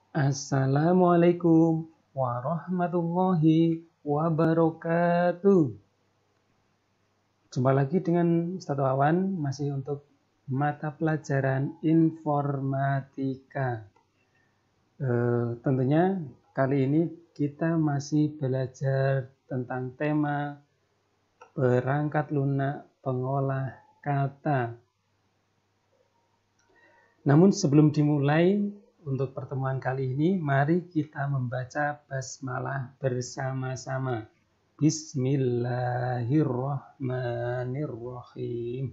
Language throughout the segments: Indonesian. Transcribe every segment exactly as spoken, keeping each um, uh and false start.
Assalamualaikum warahmatullahi wabarakatuh. Jumpa lagi dengan Ustadz Wawan, masih untuk mata pelajaran informatika. E, tentunya kali ini kita masih belajar tentang tema perangkat lunak pengolah kata. Namun sebelum dimulai, untuk pertemuan kali ini, mari kita membaca basmalah bersama-sama. Bismillahirrahmanirrahim.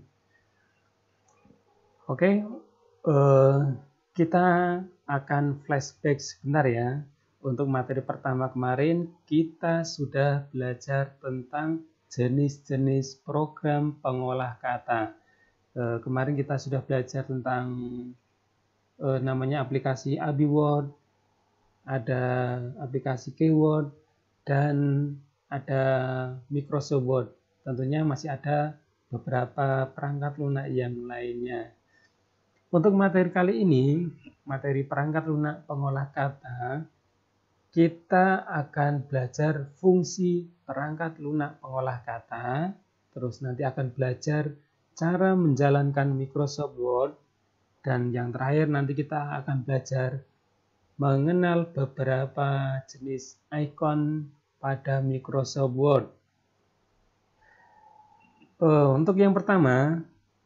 Oke, eh, kita akan flashback sebentar ya. Untuk materi pertama kemarin, kita sudah belajar tentang jenis-jenis program pengolah kata. Eh, kemarin kita sudah belajar tentang eh, namanya aplikasi AbiWord, ada aplikasi Keyword, dan ada Microsoft Word. Tentunya masih ada beberapa perangkat lunak yang lainnya. Untuk materi kali ini, materi perangkat lunak pengolah kata, kita akan belajar fungsi perangkat lunak pengolah kata, terus nanti akan belajar cara menjalankan Microsoft Word, dan yang terakhir nanti kita akan belajar mengenal beberapa jenis icon pada Microsoft Word. Uh, untuk yang pertama,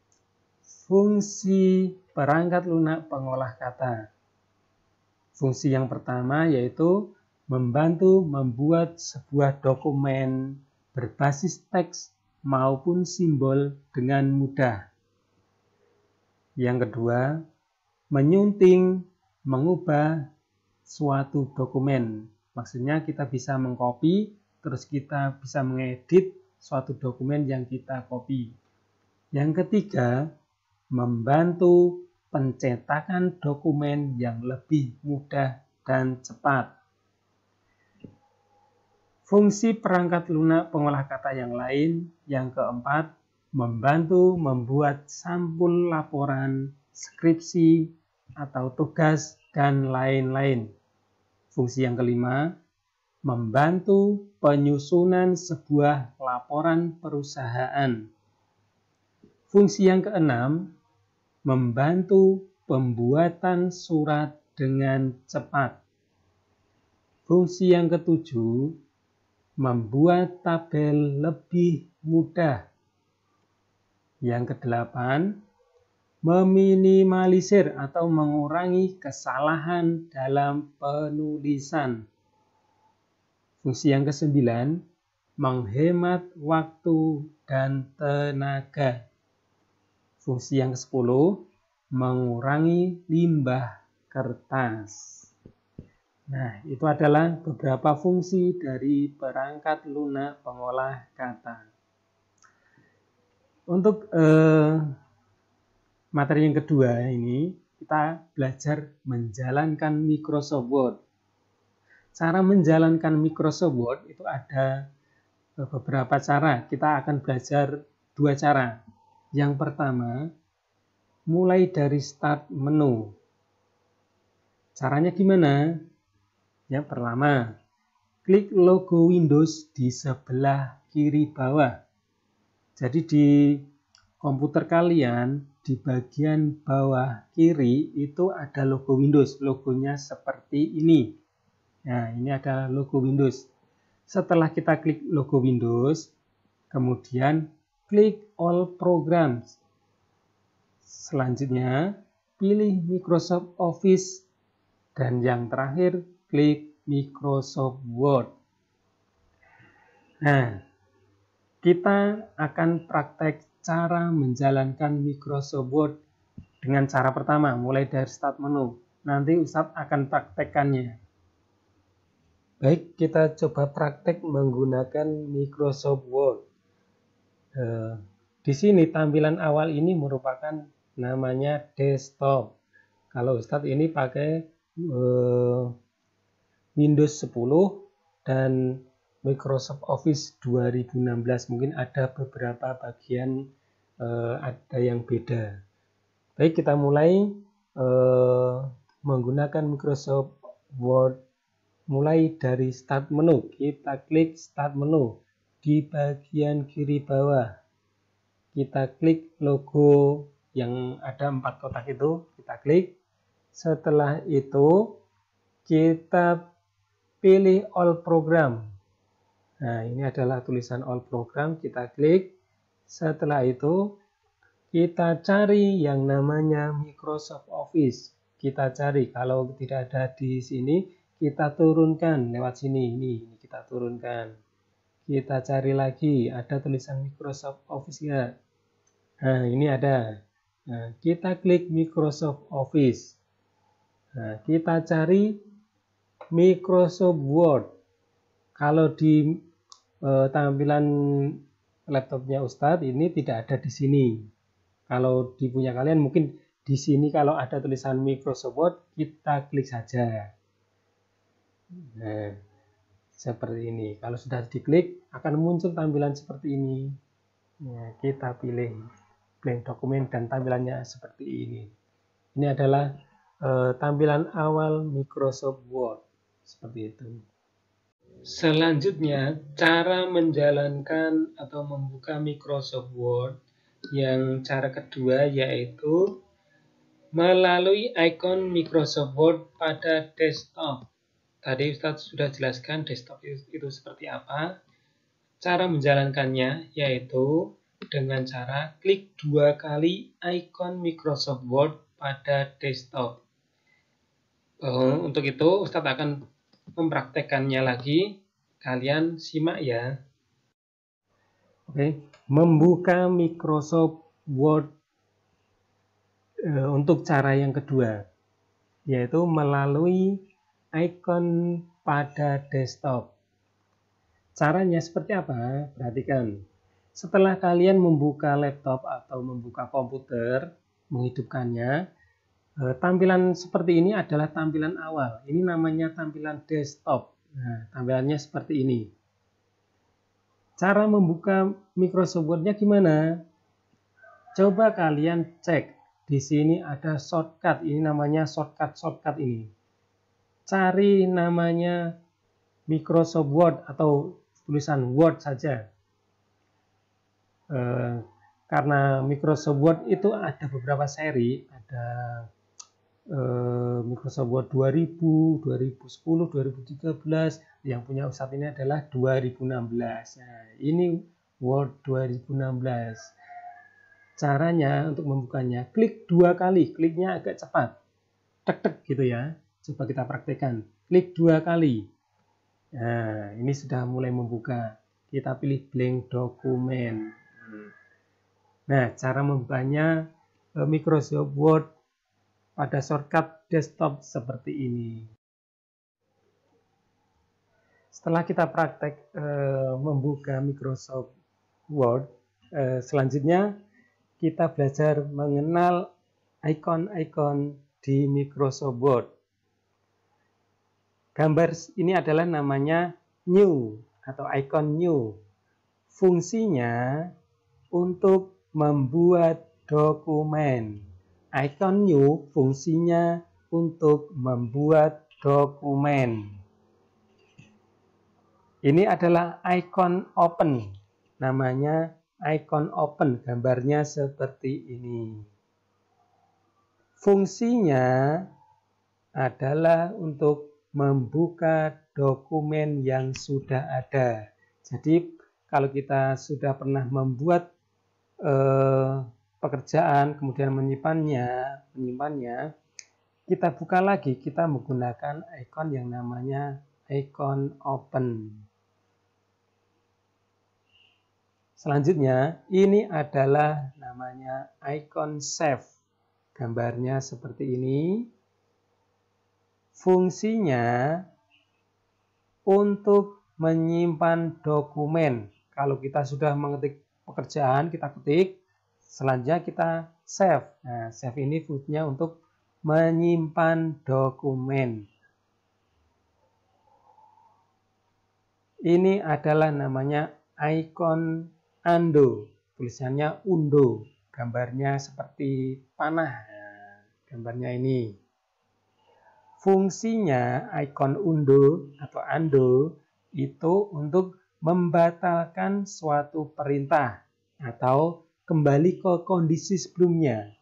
fungsi perangkat lunak pengolah kata. Fungsi yang pertama yaitu membantu membuat sebuah dokumen berbasis teks maupun simbol dengan mudah. Yang kedua, menyunting, mengubah suatu dokumen. Maksudnya kita bisa mengcopy, terus kita bisa mengedit suatu dokumen yang kita copy. Yang ketiga, membantu pencetakan dokumen yang lebih mudah dan cepat. Fungsi perangkat lunak pengolah kata yang lain, yang keempat, membantu membuat sampul laporan, skripsi, atau tugas, dan lain-lain. Fungsi yang kelima, membantu penyusunan sebuah laporan perusahaan. Fungsi yang keenam, membantu pembuatan surat dengan cepat. Fungsi yang ketujuh, membuat tabel lebih mudah. Yang kedelapan, meminimalisir atau mengurangi kesalahan dalam penulisan. Fungsi yang kesembilan, menghemat waktu dan tenaga. Fungsi yang kesepuluh, mengurangi limbah kertas. Nah, itu adalah beberapa fungsi dari perangkat lunak pengolah kata. Untuk eh, materi yang kedua ini, kita belajar menjalankan Microsoft Word. Cara menjalankan Microsoft Word itu ada beberapa cara. Kita akan belajar dua cara. Yang pertama, mulai dari start menu. Caranya gimana? Yang pertama, klik logo Windows di sebelah kiri bawah. Jadi di komputer kalian, di bagian bawah kiri itu ada logo Windows. Logonya seperti ini. Nah, ini ada logo Windows. Setelah kita klik logo Windows, kemudian klik All Programs. Selanjutnya, pilih Microsoft Office. Dan yang terakhir, klik Microsoft Word. Nah, kita akan praktek cara menjalankan Microsoft Word dengan cara pertama, mulai dari start menu. Nanti Ustadz akan praktekkannya. Baik, kita coba praktek menggunakan Microsoft Word. Eh, di sini tampilan awal ini merupakan namanya desktop. Kalau Ustadz ini pakai eh, Windows sepuluh dan Microsoft Office dua ribu enam belas, mungkin ada beberapa bagian eh, ada yang beda. Baik, kita mulai eh, menggunakan Microsoft Word. Mulai dari start menu, kita klik start menu di bagian kiri bawah. Kita klik logo yang ada empat kotak itu, kita klik. Setelah itu kita pilih all program. Nah, ini adalah tulisan all program, kita klik. Setelah itu kita cari yang namanya Microsoft Office. Kita cari, kalau tidak ada di sini, kita turunkan lewat sini. Ini, ini kita turunkan. Kita cari lagi, ada tulisan Microsoft Office ya. Nah, ini ada. Nah, kita klik Microsoft Office. Nah, kita cari Microsoft Word. Kalau di eh, tampilan laptopnya Ustadz ini tidak ada di sini. Kalau di punya kalian mungkin di sini kalau ada tulisan Microsoft Word, kita klik saja. Nah, seperti ini. Kalau sudah diklik, akan muncul tampilan seperti ini. Nah, kita pilih blank dokumen dan tampilannya seperti ini. Ini adalah eh, tampilan awal Microsoft Word. Seperti itu. Selanjutnya, cara menjalankan atau membuka Microsoft Word yang cara kedua yaitu melalui ikon Microsoft Word pada desktop. Tadi Ustadz sudah jelaskan desktop itu, itu seperti apa. Cara menjalankannya yaitu dengan cara klik dua kali ikon Microsoft Word pada desktop. Uh, untuk itu Ustadz akan mempraktekannya lagi. Kalian simak ya. Oke, membuka Microsoft Word uh, untuk cara yang kedua yaitu melalui ikon pada desktop. Caranya seperti apa? Perhatikan. Setelah kalian membuka laptop atau membuka komputer, menghidupkannya, eh, tampilan seperti ini adalah tampilan awal. Ini namanya tampilan desktop. Nah, tampilannya seperti ini. Cara membuka Microsoft Word-nya gimana? Coba kalian cek. Di sini ada shortcut. Ini namanya shortcut-shortcut ini. Cari namanya Microsoft Word atau tulisan Word saja. Eh, karena Microsoft Word itu ada beberapa seri, ada eh, Microsoft Word dua ribu, dua ribu sepuluh, dua ribu tiga belas, yang punya Ustadz ini adalah dua ribu enam belas. Nah, ini Word dua ribu enam belas. Caranya untuk membukanya, klik dua kali, kliknya agak cepat, tek-tek gitu ya. Coba kita praktekkan, klik dua kali. Nah, ini sudah mulai membuka. Kita pilih blank dokumen. Nah, cara membukanya Microsoft Word pada shortcut desktop seperti ini. Setelah kita praktek eh, membuka Microsoft Word, eh, selanjutnya kita belajar mengenal ikon-ikon di Microsoft Word. Gambar ini adalah namanya new atau icon new. Fungsinya untuk membuat dokumen. Icon new fungsinya untuk membuat dokumen. Ini adalah icon open. Namanya icon open. Gambarnya seperti ini. Fungsinya adalah untuk membuka dokumen yang sudah ada. Jadi kalau kita sudah pernah membuat eh, pekerjaan, kemudian menyimpannya, menyimpannya, kita buka lagi, kita menggunakan ikon yang namanya icon open. Selanjutnya, ini adalah namanya icon save. Gambarnya seperti ini. Fungsinya untuk menyimpan dokumen. Kalau kita sudah mengetik pekerjaan, kita ketik, selanjutnya kita save. Nah, save ini fungsinya untuk menyimpan dokumen. Ini adalah namanya icon undo. Tulisannya undo. Gambarnya seperti panah. Nah, gambarnya ini. Fungsinya icon undo atau undo itu untuk membatalkan suatu perintah atau kembali ke kondisi sebelumnya.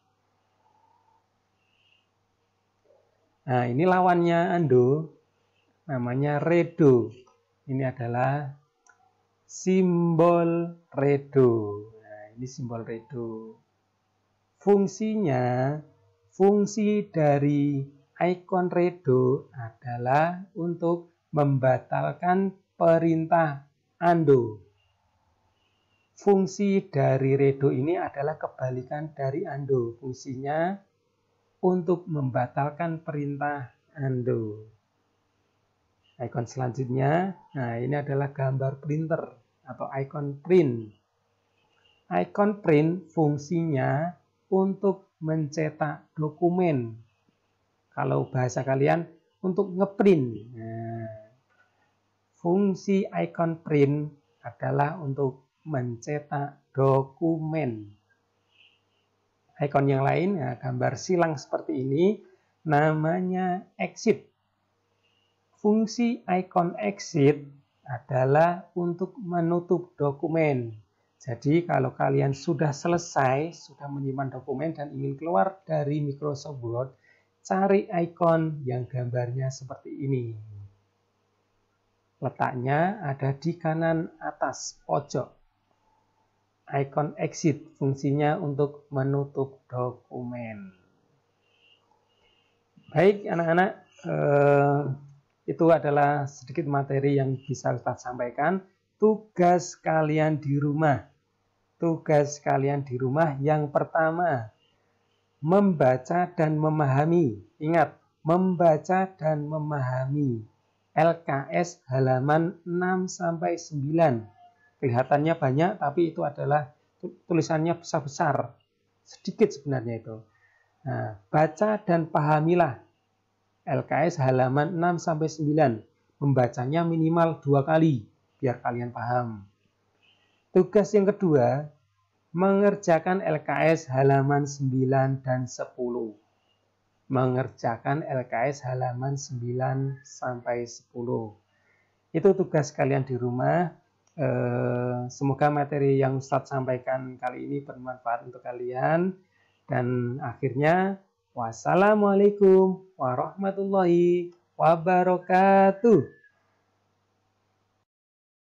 Nah, ini lawannya undo, namanya redo. Ini adalah simbol redo. Nah, ini simbol redo. Fungsinya, fungsi dari icon redo adalah untuk membatalkan perintah undo. Fungsi dari redo ini adalah kebalikan dari undo. Fungsinya untuk membatalkan perintah undo. Icon selanjutnya, nah ini adalah gambar printer atau icon print. Icon print fungsinya untuk mencetak dokumen. Kalau bahasa kalian, untuk ngeprint. Nah, fungsi icon print adalah untuk mencetak dokumen. Icon yang lain, ya, gambar silang seperti ini, namanya exit. Fungsi icon exit adalah untuk menutup dokumen. Jadi kalau kalian sudah selesai, sudah menyimpan dokumen dan ingin keluar dari Microsoft Word, cari icon yang gambarnya seperti ini. Letaknya ada di kanan atas pojok. Icon exit fungsinya untuk menutup dokumen. Baik anak-anak, eh, itu adalah sedikit materi yang bisa Ustaz sampaikan. Tugas kalian di rumah. Tugas kalian di rumah yang pertama, membaca dan memahami. Ingat, membaca dan memahami L K S halaman enam sampai sembilan. Kelihatannya banyak, tapi itu adalah tulisannya besar-besar. Sedikit sebenarnya itu. Nah, baca dan pahamilah L K S halaman enam sampai sembilan. Membacanya minimal dua kali, biar kalian paham. Tugas yang kedua, mengerjakan L K S halaman sembilan dan sepuluh. Mengerjakan L K S halaman sembilan sampai sepuluh. Itu tugas kalian di rumah. Eh, semoga materi yang Ustadz sampaikan kali ini bermanfaat untuk kalian. Dan akhirnya, wassalamualaikum warahmatullahi wabarakatuh.